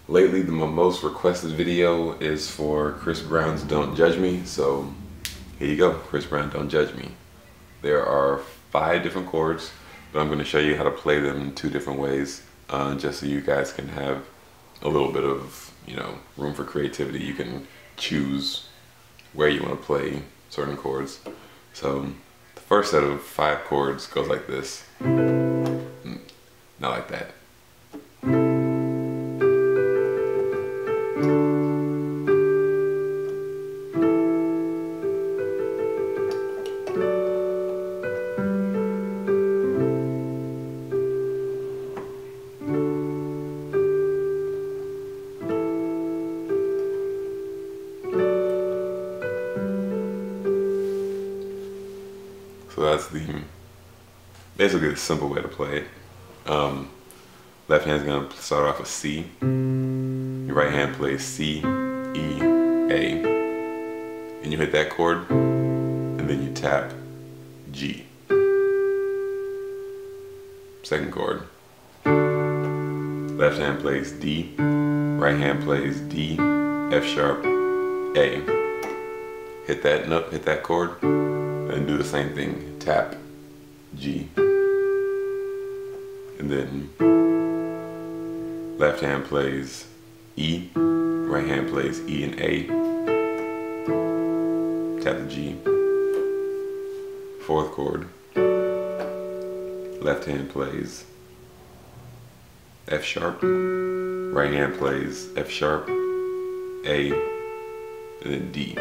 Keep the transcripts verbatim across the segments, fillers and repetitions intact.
lately the most requested video is for Chris Brown's Don't Judge Me, so here you go, Chris Brown, Don't Judge Me. There are five different chords, but I'm going to show you how to play them in two different ways, uh, just so you guys can have a little bit of, you know, room for creativity. You can choose where you want to play certain chords. So the first set of five chords goes like this. Not like that. So that's the basically the simple way to play it. Um, left hand's gonna start off with C. Your right hand plays C, E, A, and you hit that chord, and then you tap G. Second chord. Left hand plays D. Right hand plays D, F sharp, A. Hit that note, hit that chord, and do the same thing. Tap G. And then left hand plays E, right hand plays E and A, tap the G. Fourth chord, left hand plays F sharp, right hand plays F sharp, A, and then D.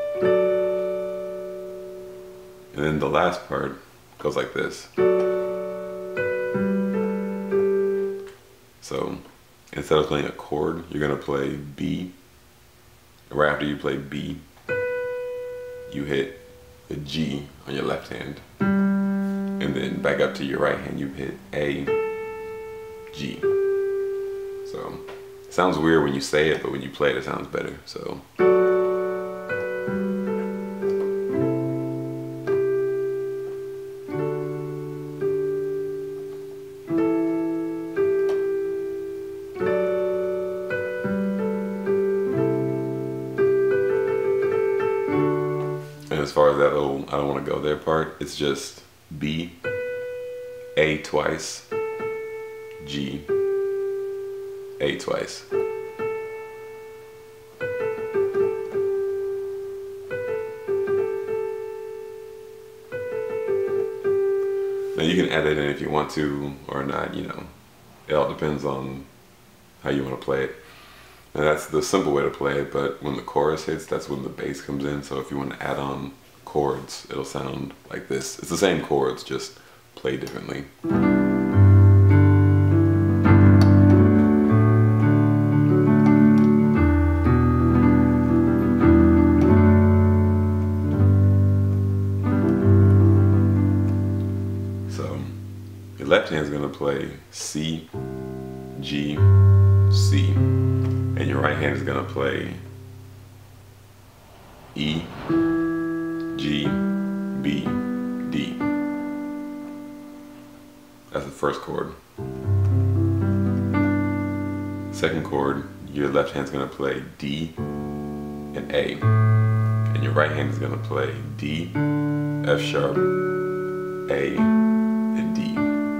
And then the last part goes like this. So instead of playing a chord, you're gonna play B. Right after you play B, you hit the G on your left hand. And then back up to your right hand, you hit A, G. So it sounds weird when you say it, but when you play it, it sounds better. So. As far as that little I don't want to go there part, it's just B, A twice, G, A twice. Now you can add it in if you want to or not, you know. It all depends on how you want to play it. And that's the simple way to play it, but when the chorus hits, that's when the bass comes in. So if you want to add on chords, it'll sound like this. It's the same chords, just played differently. So your left hand's gonna play C, G, C. And your right hand is gonna play E, G, B, D. That's the first chord. Second chord, your left hand's gonna play D and A. And your right hand is gonna play D, F sharp, A, and D.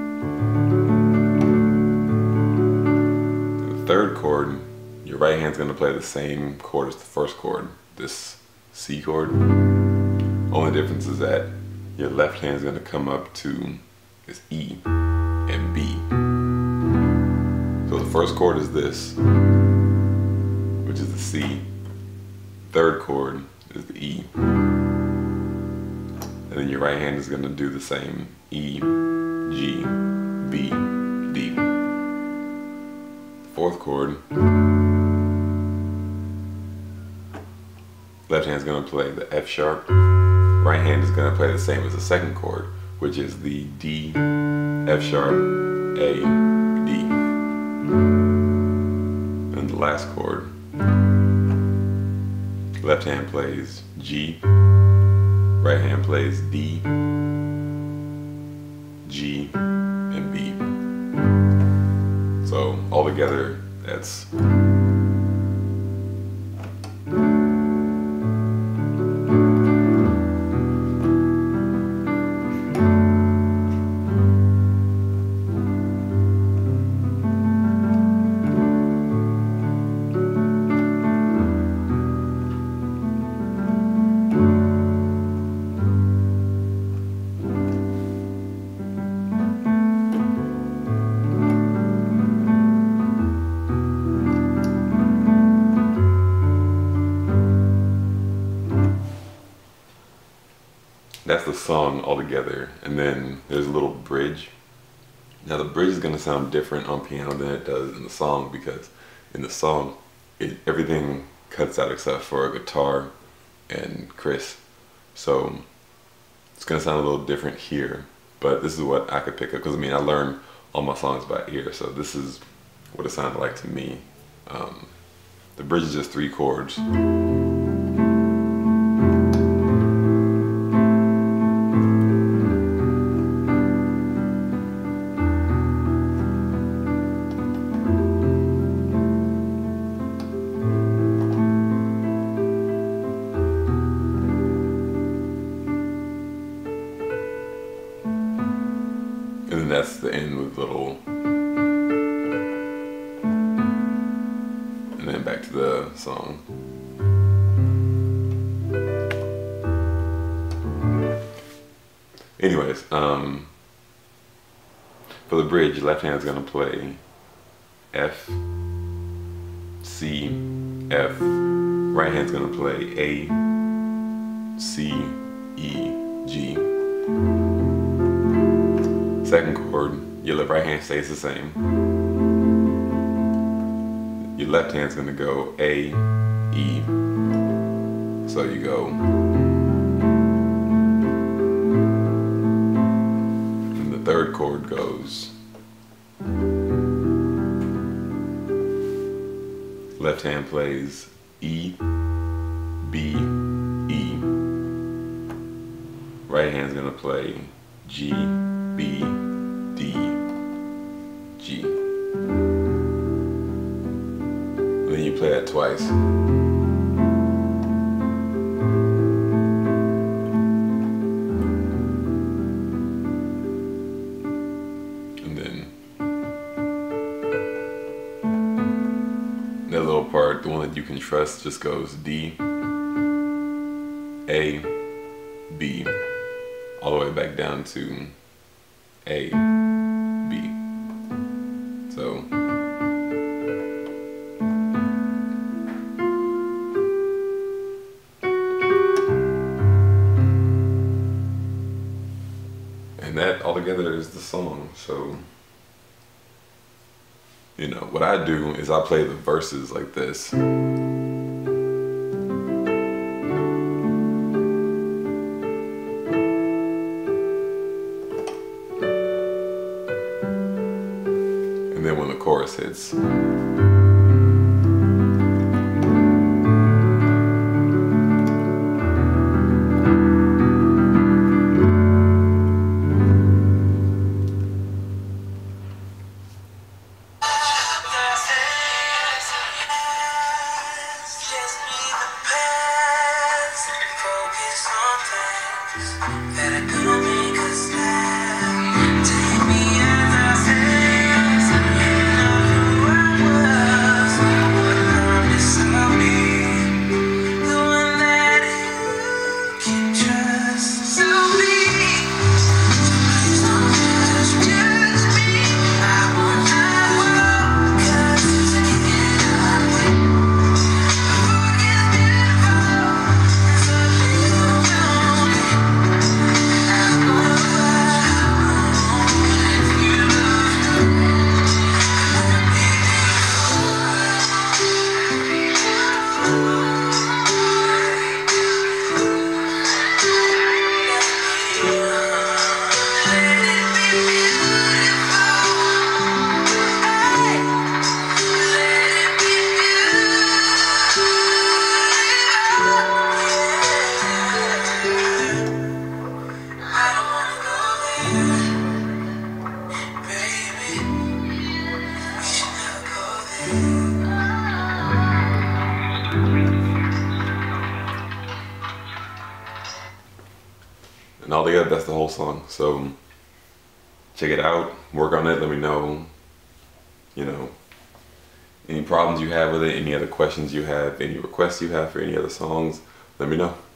And the third chord, your right hand's gonna play the same chord as the first chord, this C chord. Only difference is that your left hand's gonna come up to this E and B. So the first chord is this, which is the C. Third chord is the E. And then your right hand is gonna do the same, E, G, B, D. Fourth chord, left hand's gonna play the F sharp, right hand is gonna play the same as the second chord, which is the D, F sharp, A, D. And the last chord, left hand plays G, right hand plays D, G, and B. So all together, that's song all together, and then there's a little bridge. Now the bridge is going to sound different on piano than it does in the song, because in the song it, everything cuts out except for a guitar and Chris. So it's going to sound a little different here, but this is what I could pick up, because I mean I learned all my songs by ear, so this is what it sounded like to me. Um, the bridge is just three chords. And then that's the end with little, and then back to the song. Anyways, um, for the bridge, left hand's gonna play F, C, F. Right hand's gonna play A, C, E, G. Second chord, your left right hand stays the same. Your left hand's gonna go A, E. So you go. And the third chord goes. Left hand plays E, B, E. Right hand's gonna play G, B, D, G. And then you play that twice. And then that little part, the one that you can trust, just goes D, A, B, all the way back down to A, B. So and that all together is the song. So you know what I do is I play the verses like this. And then when the chorus hits, and all together that's the whole song. So check it out, work on it, let me know, you know, any problems you have with it, any other questions you have, any requests you have for any other songs, let me know.